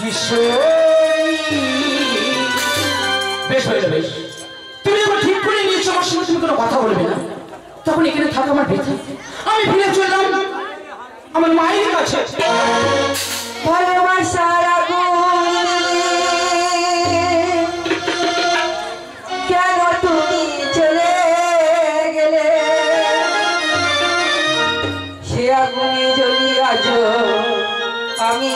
বেশ হয়ে যাবে। তুমি যখন ঠিক করে নিয়েছো আমার সঙ্গে তুমি কোনো কথা বলবে না, তখন এখানে থাকা আমার বেঁধে আমি ফিরে চললাম আমার মায়ের কাছে। ভালোবাসার কেন তুমি চলে গেলে, সে আগুনে জ্বলি আজ আমি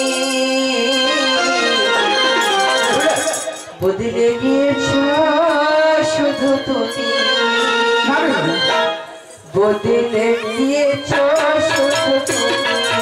বদলে গিয়েছ শুধু তুমি, বদলে গিয়েছ শুধু তুমি।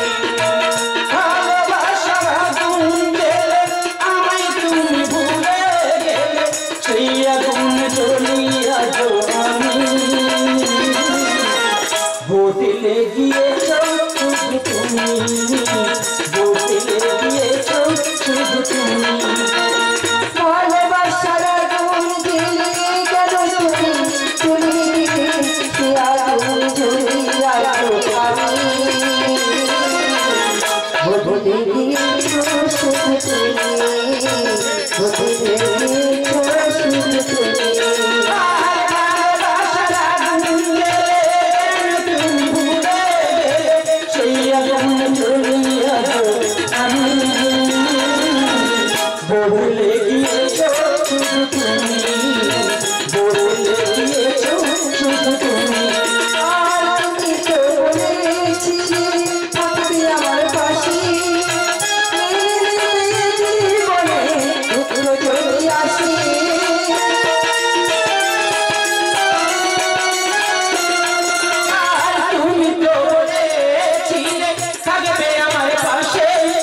বদলে গিয়েছ শুধু তুমি, বদলে গিয়েছ শুধু তুমি। ভালোবাসার আগুন দিলে কেন তুমি তুমি সে আগুন জ্বলিয়া আমি বদলে গিয়েছ শুধু তুমি, বদলে গিয়েছ শুধু তুমি। বদলে গিয়েছ শুধু তুমি, বদলে গিয়েছ শুধু তুমি। আর তুমি তো বলেছিলে থাকবে আমার পাশে, জীবনে দুঃখ চলে আসে। আর তুমি তো বলেছিলে থাকবে আমার পাশে,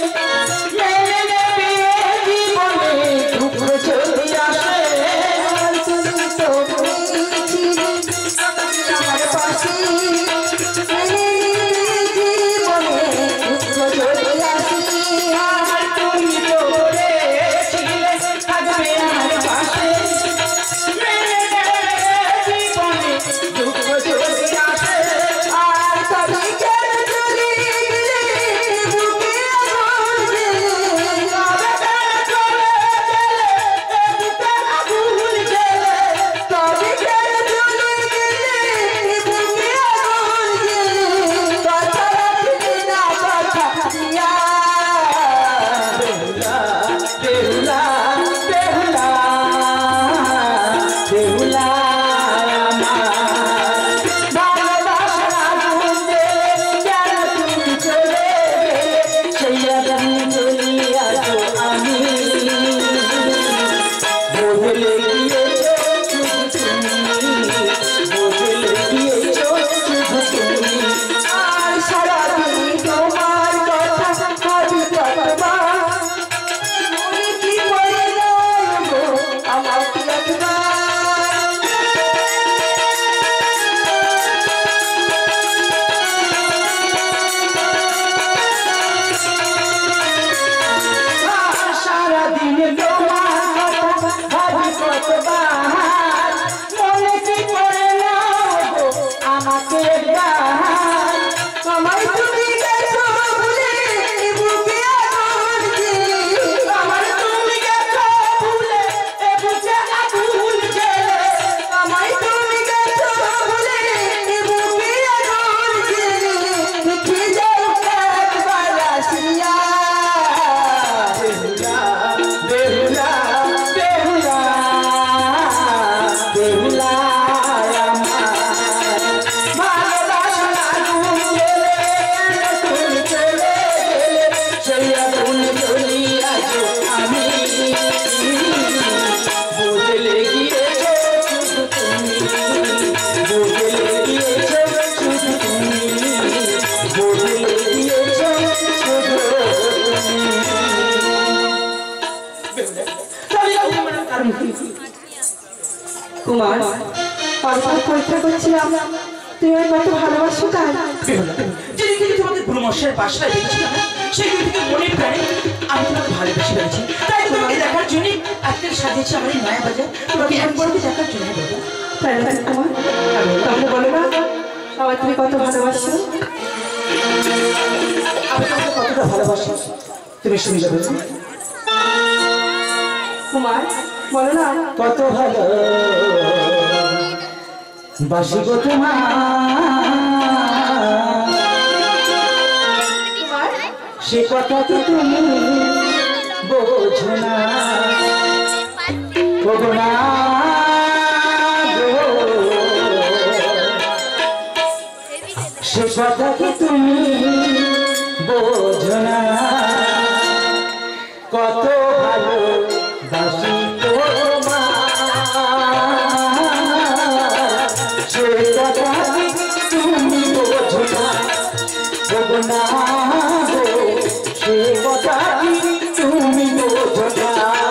কুমার বারবার পরীক্ষা করছিলাম তুমি আমার কত ভালোবাসো তাই। যেদিন থেকে তোমাদের ব্রহ্মশের বাসায় দেখেছিলাম সেদিন থেকে মনে প্রাণে আমি তোমাকে ভালোবেসে ফেলেছি। তাই তোমাকে দেখার জন্য আজকে সাজিয়েছি আমার এই নয়া বাজার, তোমাকে একবারকে দেখার জন্য বলবো। তাই না কুমার? তাহলে বলো না সবাই তুমি কত ভালোবাসো? আমি তোমাকে কতটা ভালোবাসি তুমি শুনতে পাবে কুমার বলো না কত ভালো বাসি গো তোমার কুমার সে কথা তো তুমি বোঝো না বোঝো না গো। সে কথা কি তুমি বোঝো না কত ভালো বাসি তোমার সে কথা কি তুমি বোঝো না বোঝো না গো। সে কথা কি তুমি বোঝো না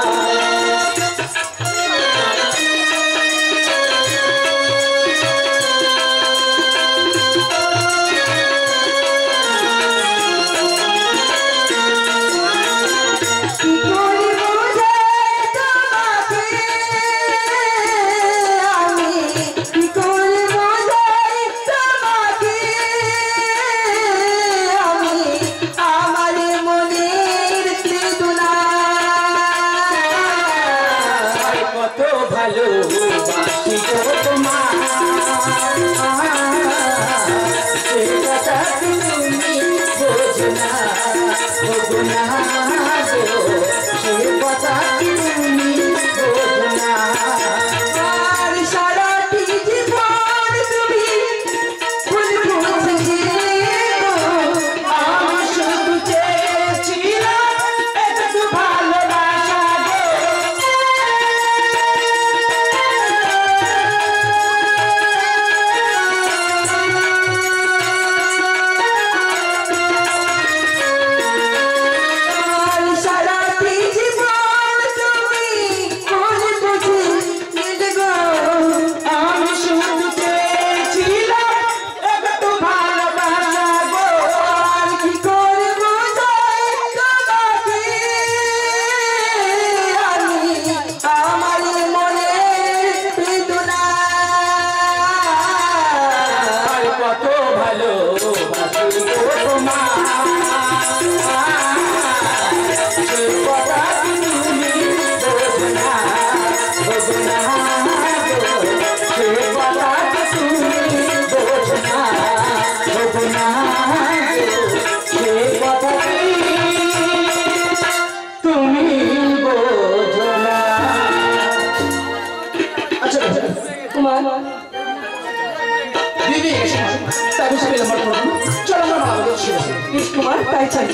কুমার তাই চাই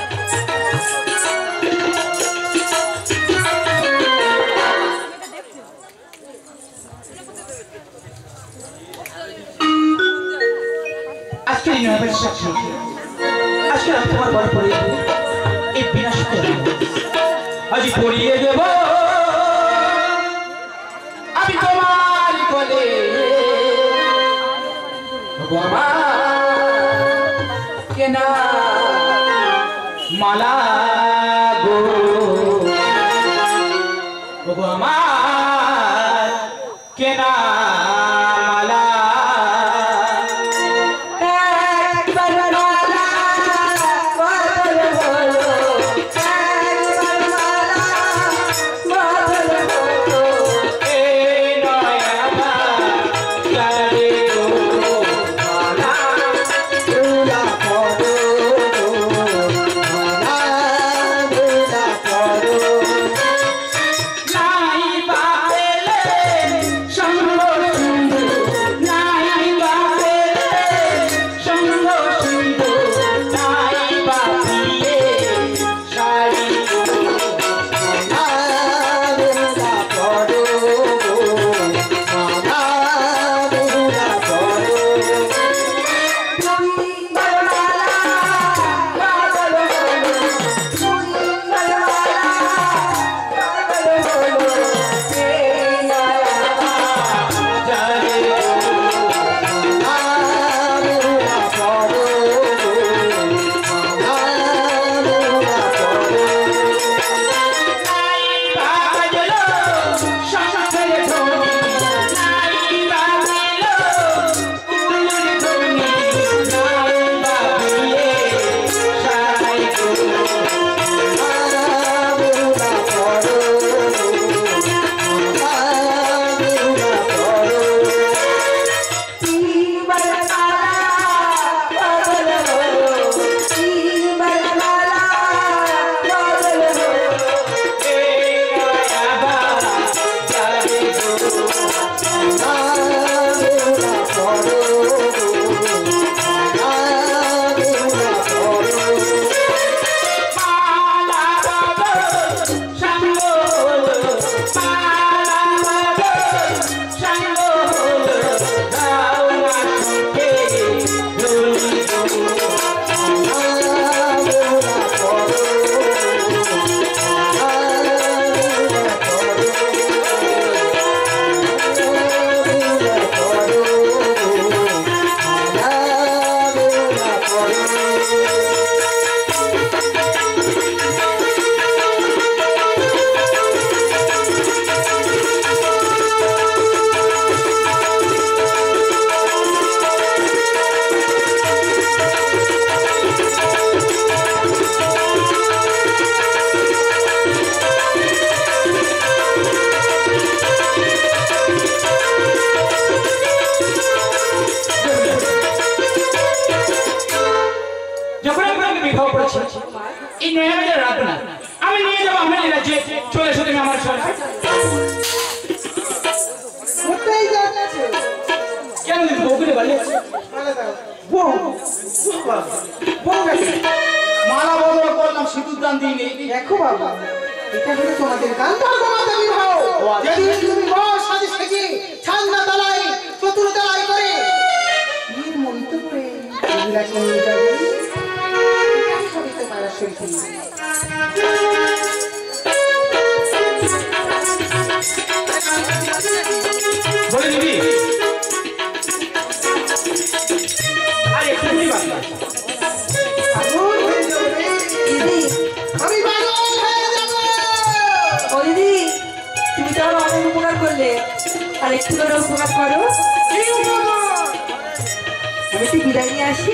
আজকে নিরাপদ সাক্ষী আজকে আমি তোমার বড় পড়িয়ে দেবো এই বিনা সুখে আজ পড়িয়ে দেব আমি তোমার কোলে কেনা মালা গো আমার কেনা মালা বলছি চলে এসো তুমি আমার সঙ্গে। কোথায় যাচ্ছে? কেন তুমি বউকে বাড়ি আছো? বউ বউ গেছে। মালা বদল করলাম, সিঁদুর দান দিইনি। দেখো বাবা, এটা হলো তোমাদের গান্ধার তোমাদের বিবাহ। যেদিন তুমি বউ সাজে সেজে ছান্দা তলায় চতুর তলায় করে এর মন্ত্র করে মহিলাকে নিয়ে যাবে, এটাই হবে তোমার আসল বিয়ে। বলে দিবি আরে একটু বাকি আছে। পাগল হয়ে যাবে রে। দিদি, আমি পাগল হয়ে যাব। ও দিদি, তুমি তো আমার অনেক উপকার করলে, আর একটু করে উপকার করো। কি উপকার? আমি একটু বিদায় নিয়ে আসি।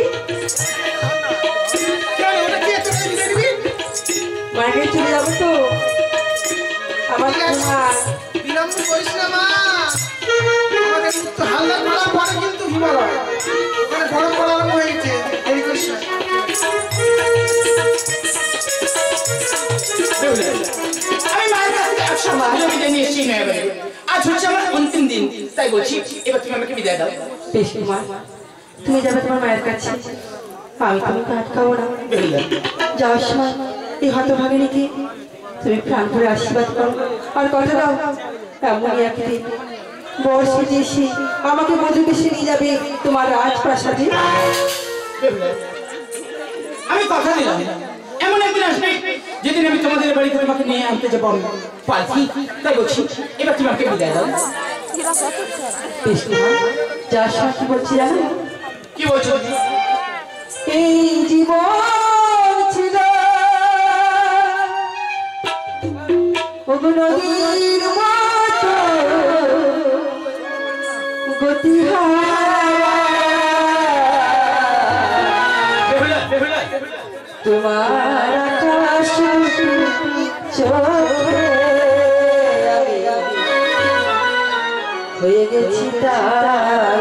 কেন ওটা কি এত করে দিবি? মায়ের কাছে চলে যাবো তো, আমার তোমার বিলম্ব করিস না মা, আমাদের তো হালদার মারার পরে কিন্তু হিমালয় ওখানে বড় বড় আরম্ভ হয়ে গেছে। দেরি করিস না। আমি মায়ের কাছ থেকে একশো ভালো বিদায় নিয়ে এসেছি নয় এবারে। আজ হচ্ছে আমার অন্তিম দিন, তাই বলছি এবার তুমি আমাকে বিদায় দাও। বেশ মা, তুমি যাবে তোমার মায়ের কাছে, আমি তোমাকে আটকাবো না। যাওয়ার সময় এই হতভাগিনীকে তুমি প্রাণ করে আশীর্বাদ করো, আর কথা দাও এমনই একদিন বর সেজে এসে আমাকে মধুকেশে নিয়ে যাবে তোমার রাজপ্রাসাদে। আমি কথা দিলাম এমন একদিন আসবে যেদিন আমি তোমাদের বাড়িতে তোমাকে নিয়ে আনতে যাবো পালকি, তাই বলছি এবার তুমি আমাকে বিদায় দাও। বেশ মা, যাওয়ার সময় কি বলছি জানো? কি বলছো তুমি? এই জীবন ছিল নদীর মতো গতিহারা, তোমার আকাশ চোখে আমি হয়ে গেছি তারা।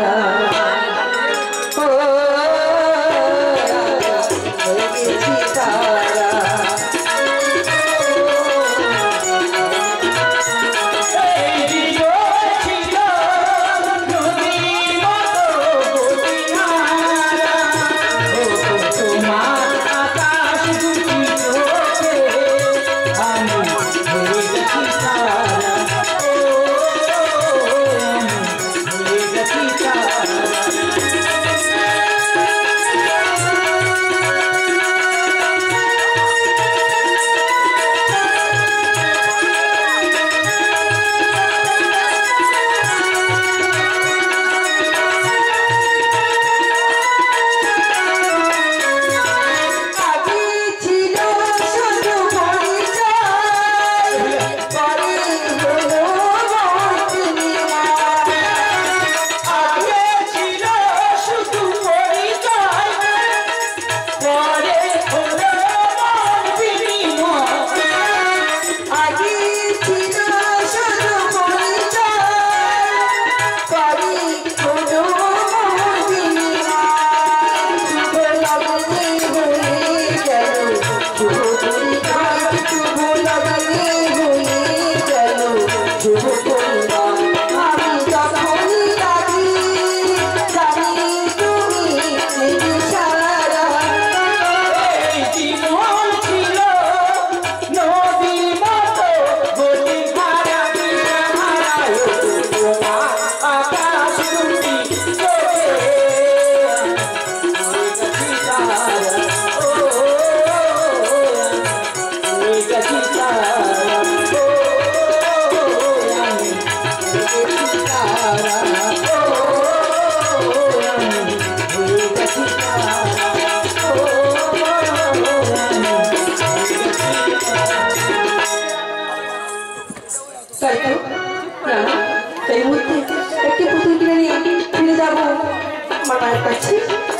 এই মুহূর্তে একটি পুতুল কিনে নিয়ে ফিরে যাবো আমার মায়ের কাছে।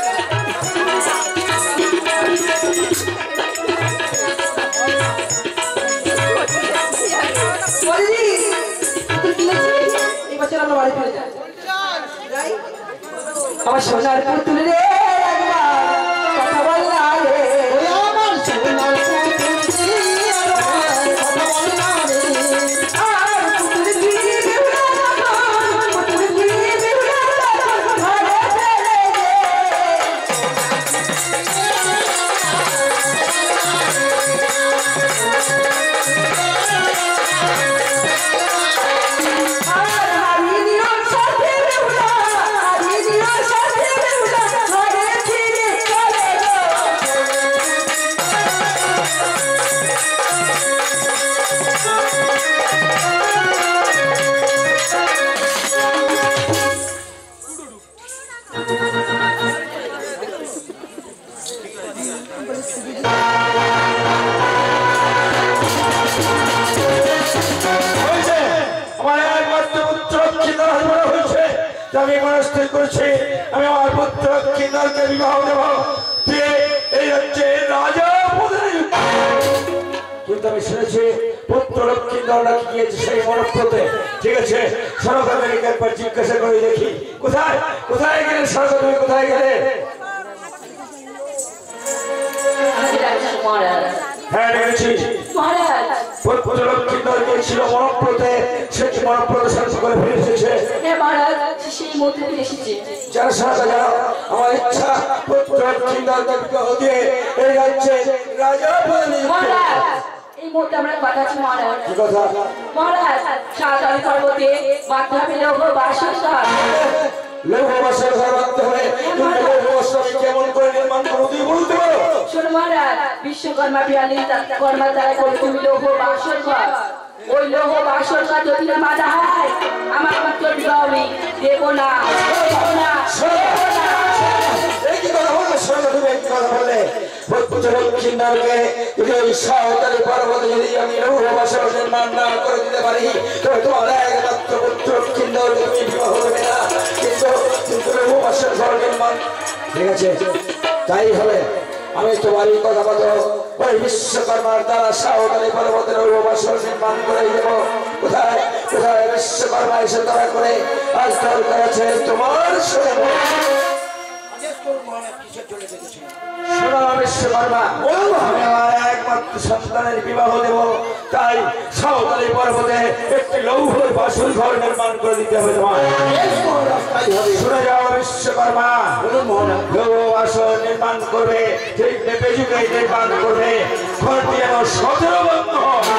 এবছর আমরা বাড়ি ফিরে যাই। আমার সোনার পুতুল রে কথা বল না রে, আমার সোনার পুতুল রে কথা বল না আমি মনস্থির করেছি আমি আমার পুত্র কিন্নরকে বিবাহ দেব দিয়ে এই হচ্ছে রাজা কিন্তু আমি শুনেছি পুত্র লক্ষ্মীন্দর নাকি গিয়েছে সেই মনপ্রতে ঠিক আছে সরকারের একবার জিজ্ঞাসা করে দেখি কোথায় কোথায় গেলে সরকার তুমি কোথায় গেলে হ্যাঁ দেখেছি পুত্র লক্ষ্মীন্দর গিয়েছিল মনপ্রতে সে কি মনপ্রতে শান্ত করে ফিরে এসেছে যারা সাথে যারা আমার ইচ্ছা পুত্র লক্ষ্মীন্দরকে বিবাহ দিয়ে এই রাজ্যে রাজা এই মুহূর্তে আমরা কথা আছে মহারাজ কি কথা মহারাজ সাধারণ পর্বতে মাধ্যমে লৌহ বাসন লৌহ বাসন ঘর বাঁধতে হবে লৌহ বাসন কেমন করে নির্মাণ করো তুই বলতে পারো শোনো মহারাজ বিশ্বকর্মা বিহালী কর্মার দ্বারা করে তুমি লৌহ বাসন ঘর ওই লৌহ বাসন ঘর যদি না বাঁধা হয় আমার পুত্র বিবাহ দেব না এই কি কথা বললে শোনো তুমি এই কথা বললে পুত্র লক্ষ্মীন্দরকে যদি ওই সাঁওতালি পর্বতে যদি আমি লৌহ বাসন নির্মাণ না করে দিতে পারি তবে তোমার একমাত্র পুত্র লক্ষ্মীন্দরকে তুমি বিবাহ দেবে না কিন্তু লৌহ বাসন ঘর নির্মাণ ঠিক আছে তাই হবে আমি তোমার এই কথা বলো ওই বিশ্বকর্মার দ্বারা সাঁওতালি পর্বতে লৌহ বাসন নির্মাণ করে দেবো কোথায় কোথায় বিশ্বকর্মা এসে তারা করে আজ দরকার আছে তোমার শোনো বিশ্বকর্মা আমি আমার একমাত্র সন্তানের বিবাহ দেব তাই সাঁওতালি পর্বতে একটি লৌহ বাসন ঘর নির্মাণ করে দিতে হবে তোমার শুনে যাও বিশ্বকর্মা লৌহ বাসন নির্মাণ করবে ঠিক নেপে যুগে নির্মাণ করবে ঘরটি যেন 17 বন্ধ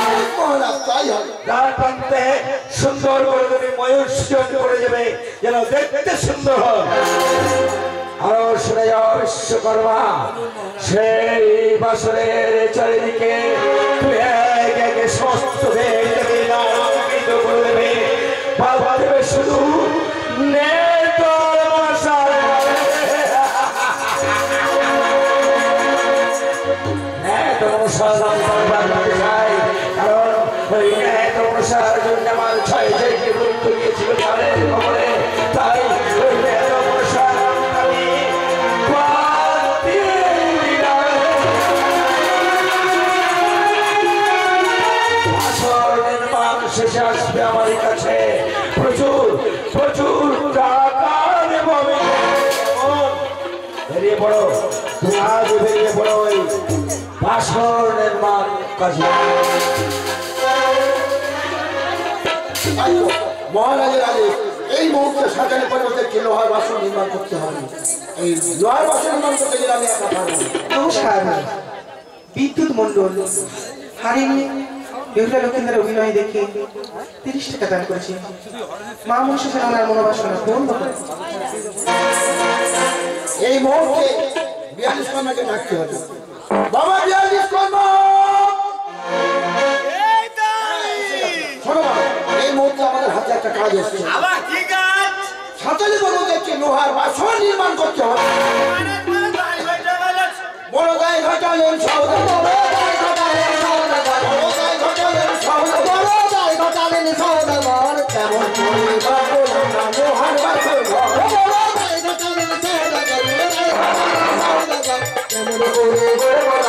তার প্রান্তে সুন্দর করে তুমি ময়ূর সৃজন করে দেবে যেন দেখতে সুন্দর হয় আরো শুনে যাও বিশ্বকর্মা সেই বাসনের চারিদিকে তুমি এক একে সমস্ত দেবী আলোকিত করে দেবে বাবা দেবে শুধু নেতর মশাল নেতর মশাল চাই কারণ ওই নেতর মশার জন্য আমার 6 জয়কে মৃত্যু গিয়েছিল তাদের খবরে তাই ওই নেতর মশাল শেষে আসবে আমার কাছে প্রচুর প্রচুর টাকা দেব আমি বেরিয়ে পড়ো আজ বেরিয়ে পড়ো ওই বাসর নির্মাণ কাজে মহারাজের আদেশ এই মুহূর্তে সাজানো পর্বতে কি লোহার বাসন নির্মাণ করতে হবে এই লোহার বাসন নির্মাণ করতে গেলে আমি একা পারবো নমস্কার বিদ্যুৎ মন্ডল হারিনি বেহুলা লক্ষ্মীদের অভিনয় দেখে 30 টাকা দান করেছি মা মনসা যেন ওনার মনোবাসনা পূর্ণ করে এই মুহূর্তে 42 কর্মাকে ডাকতে হবে বাবা 42 কর্মা শোনো বাবা এই মুহূর্তে আমাদের হাতে একটা কাজ এসেছে সাঁওতালি পর্বতে একটি লোহার বাসন নির্মাণ করতে হবে বড় গায়ে ঘটালেন কেমন করে